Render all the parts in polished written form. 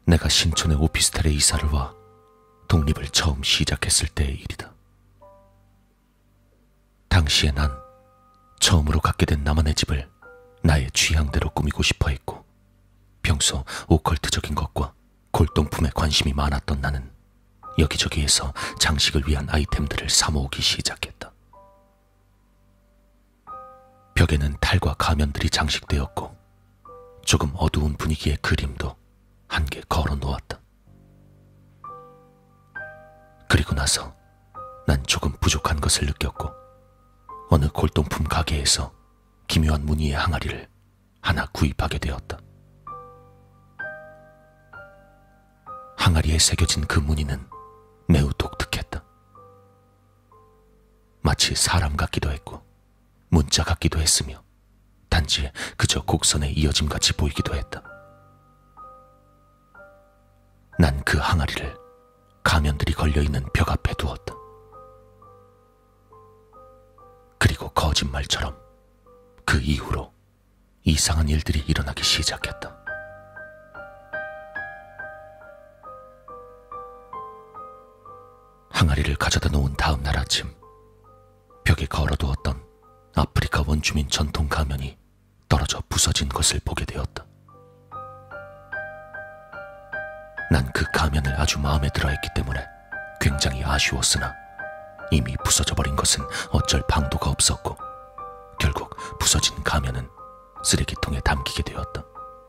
내가 신촌의 오피스텔에 이사를 와 독립을 처음 시작했을 때의 일이다. 당시에 난 처음으로 갖게 된 나만의 집을 나의 취향대로 꾸미고 싶어 했고, 평소 오컬트적인 것과 골동품에 관심이 많았던 나는 여기저기에서 장식을 위한 아이템들을 사모으기 시작했다. 벽에는 탈과 가면들이 장식되었고, 조금 어두운 분위기의 그림도 한 개 걸어 놓았다. 그리고 나서 난 조금 부족한 것을 느꼈고, 어느 골동품 가게에서 기묘한 무늬의 항아리를 하나 구입하게 되었다. 항아리에 새겨진 그 무늬는 매우 독특했다. 마치 사람 같기도 했고 문자 같기도 했으며 단지 그저 곡선의 이어짐같이 보이기도 했다. 난 그 항아리를 가면들이 걸려있는 벽 앞에 두었다. 그리고 거짓말처럼 그 이후로 이상한 일들이 일어나기 시작했다. 항아리를 가져다 놓은 다음 날 아침, 벽에 걸어두었던 아프리카 원주민 전통 가면이 떨어져 부서진 것을 보게 되었다. 난 그 가면을 아주 마음에 들어 했기 때문에 굉장히 아쉬웠으나 이미 부서져 버린 것은 어쩔 방도가 없었고, 결국 부서진 가면은 쓰레기통에 담기게 되었다.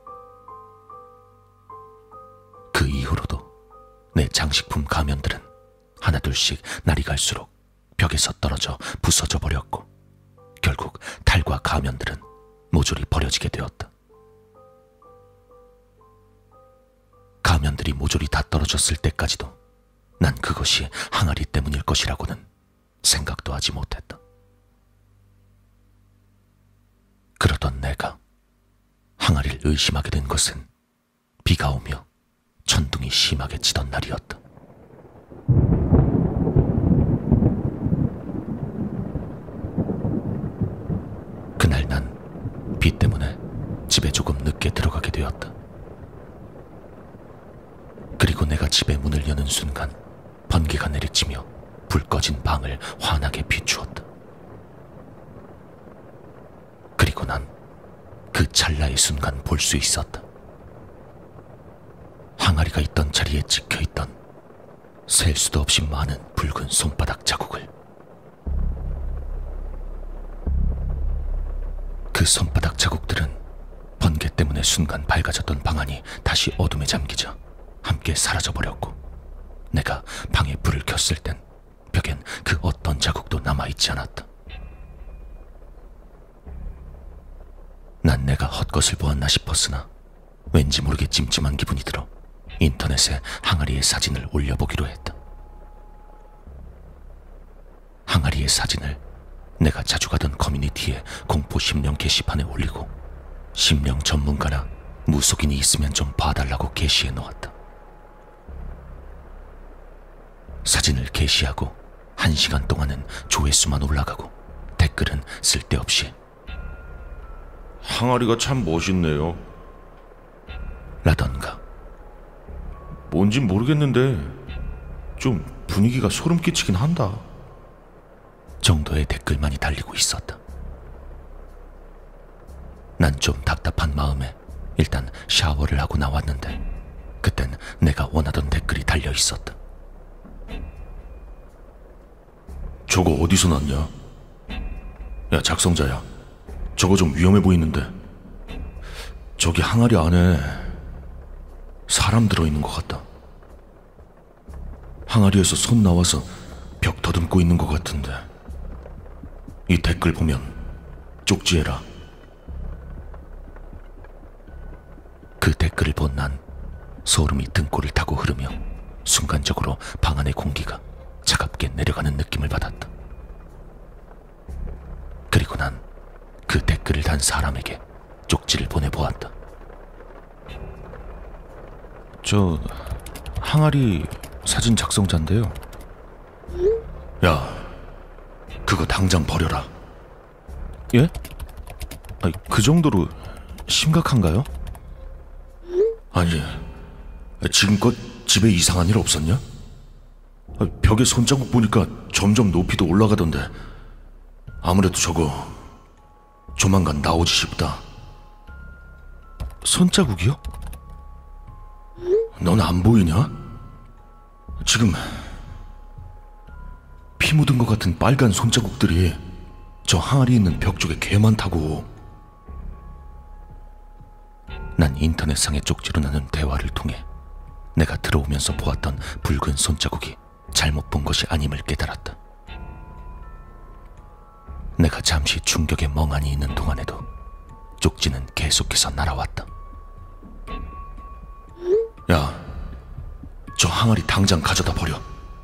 그 이후로도 내 장식품 가면들은 하나둘씩 날이 갈수록 벽에서 떨어져 부서져 버렸고, 결국 탈과 가면들은 모조리 버려지게 되었다. 가면들이 모조리 다 떨어졌을 때까지도 난 그것이 항아리 때문일 것이라고는 생각도 하지 못했다. 그러던 내가 항아리를 의심하게 된 것은 비가 오며 천둥이 심하게 치던 날이었다. 그날 난 비 때문에 집에 조금 늦게 들어가게 되었다. 그리고 내가 집에 문을 여는 순간 번개가 내리치며 불 꺼진 방을 환하게 비추었다. 그리고 난 그 찰나의 순간 볼 수 있었다. 항아리가 있던 자리에 찍혀있던 셀 수도 없이 많은 붉은 손바닥 자국을. 그 손바닥 자국들은 번개 때문에 순간 밝아졌던 방안이 다시 어둠에 잠기자 함께 사라져버렸고, 내가 방에 불을 켰을 땐 벽엔 그 어떤 자국도 남아있지 않았다. 난 내가 헛것을 보았나 싶었으나 왠지 모르게 찜찜한 기분이 들어 인터넷에 항아리의 사진을 올려보기로 했다. 항아리의 사진을 내가 자주 가던 커뮤니티에 공포 심령 게시판에 올리고, 심령 전문가나 무속인이 있으면 좀 봐달라고 게시해 놓았다. 사진을 게시하고 1시간 동안은 조회수만 올라가고 댓글은 쓸데없이 항아리가 참 멋있네요. 라던가 뭔진 모르겠는데 좀 분위기가 소름 끼치긴 한다 정도의 댓글만이 달리고 있었다. 난 좀 답답한 마음에 일단 샤워를 하고 나왔는데, 그땐 내가 원하던 댓글이 달려 있었다. 저거 어디서 났냐? 야, 작성자야, 저거 좀 위험해 보이는데. 저기 항아리 안에 사람 들어있는 것 같다. 항아리에서 손 나와서 벽 더듬고 있는 것 같은데. 이 댓글 보면 쪽지해라. 그 댓글을 본 난 소름이 등골을 타고 흐르며 순간적으로 방 안의 공기가 차갑게 내려가는 느낌을 받았다. 그리고 난 그 댓글을 단 사람에게 쪽지를 보내보았다. 저 항아리 사진 작성자인데요. 야, 그거 당장 버려라. 예? 아니, 그 정도로 심각한가요? 아니, 지금껏 집에 이상한 일 없었냐? 벽에 손자국 보니까 점점 높이도 올라가던데 아무래도 저거 조만간 나오지 싶다. 손자국이요? 넌 안 보이냐? 지금 피 묻은 것 같은 빨간 손자국들이 저 항아리 있는 벽 쪽에 개 많다고. 난 인터넷상의 쪽지로 나눈 대화를 통해 내가 들어오면서 보았던 붉은 손자국이 잘못 본 것이 아님을 깨달았다. 내가 잠시 충격에 멍하니 있는 동안에도 쪽지는 계속해서 날아왔다. 야, 저 항아리 당장 가져다 버려.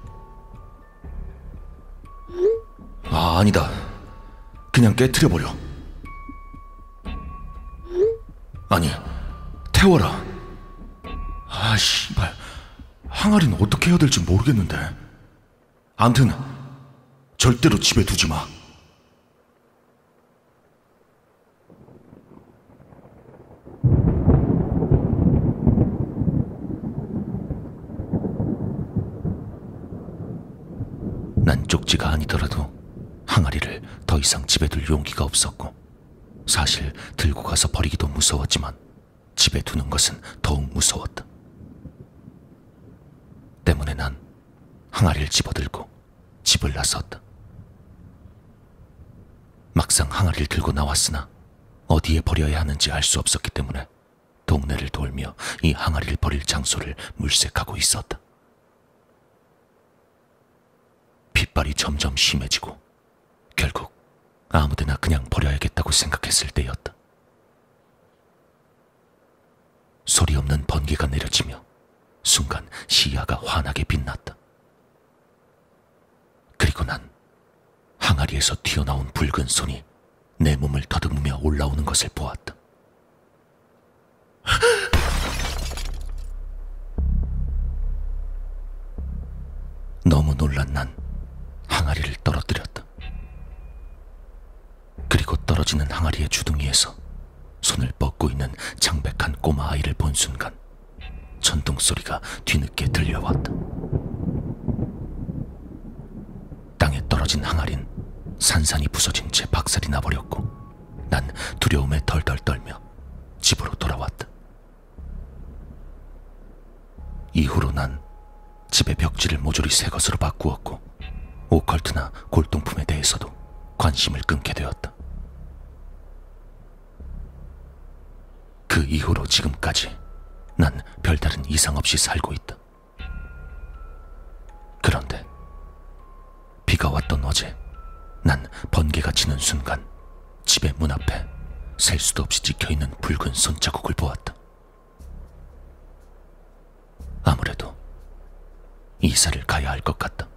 아, 아니다. 그냥 깨트려 버려. 아니, 태워라. 아, 씨발. 항아리는 어떻게 해야 될지 모르겠는데. 암튼 절대로 집에 두지 마. 난 쪽지가 아니더라도 항아리를 더 이상 집에 둘 용기가 없었고, 사실 들고 가서 버리기도 무서웠지만 집에 두는 것은 더욱 무서웠다. 때문에 난 항아리를 집어들고 집을 나섰다. 막상 항아리를 들고 나왔으나 어디에 버려야 하는지 알 수 없었기 때문에 동네를 돌며 이 항아리를 버릴 장소를 물색하고 있었다. 핏발이 점점 심해지고 결국 아무데나 그냥 버려야겠다고 생각했을 때였다. 소리 없는 번개가 내려치며 순간 시야가 환하게 빛났다. 그리고 난 항아리에서 튀어나온 붉은 손이 내 몸을 더듬으며 올라오는 것을 보았다. 너무 놀란 난 항아리를 떨어뜨렸다. 그리고 떨어지는 항아리의 주둥이에서 손을 뻗고 있는 창백한 꼬마 아이를 본 순간 천둥 소리가 뒤늦게 들려왔다. 땅에 떨어진 항아리는 산산이 부서진 채 박살이 나버렸고 난 두려움에 덜덜 떨며 집으로 돌아왔다. 이후로 난 집의 벽지를 모조리 새 것으로 바꾸었고 오컬트나 골동품에 대해서도 관심을 끊게 되었다. 그 이후로 지금까지 난 별다른 이상 없이 살고 있다. 그런데 비가 왔던 어제 난 번개가 치는 순간 집의 문 앞에 셀 수도 없이 찍혀있는 붉은 손자국을 보았다. 아무래도 이사를 가야 할 것 같다.